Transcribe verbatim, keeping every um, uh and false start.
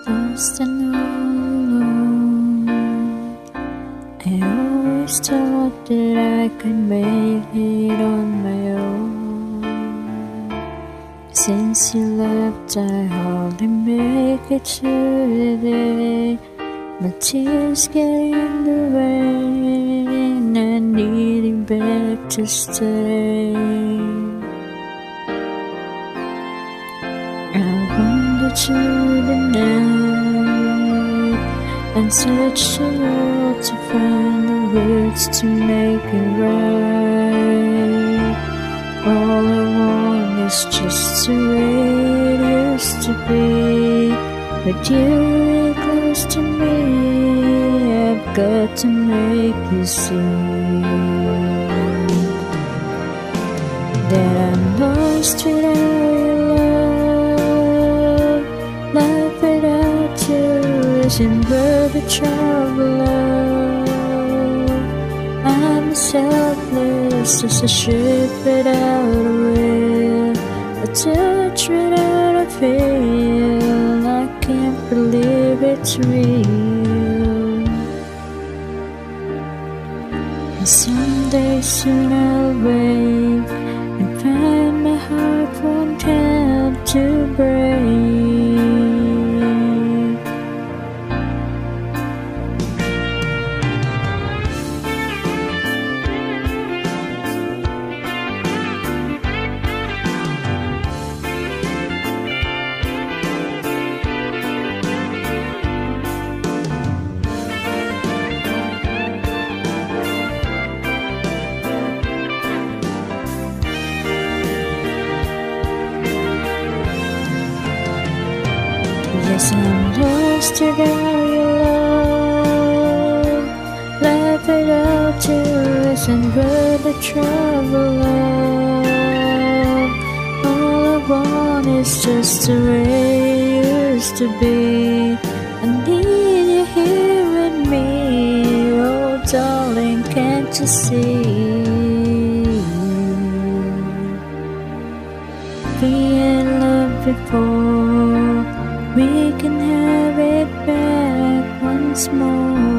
lost and all alone. I always thought that I could make it on my own. Since you left, I hardly make it to the day. My tears get in the rain, I need you back to stay. I wander through the night and search the world to find the words to make it right. All I want is just the way it used to be. With you really close to me, I've got to make you see that I'm lost without your love. Life without you isn't worth the trouble. I'm as helpless as a ship without a wheel, a touch without a feel. I can't believe it's real. And someday soon I'll wake and find my heart won't have to break. Yes, I'm lost without your love. Life without you isn't worth the trouble. All I want is just the way it used to be. I need you here with me. Oh darling, can't you see? We had love before, we can have it back once more.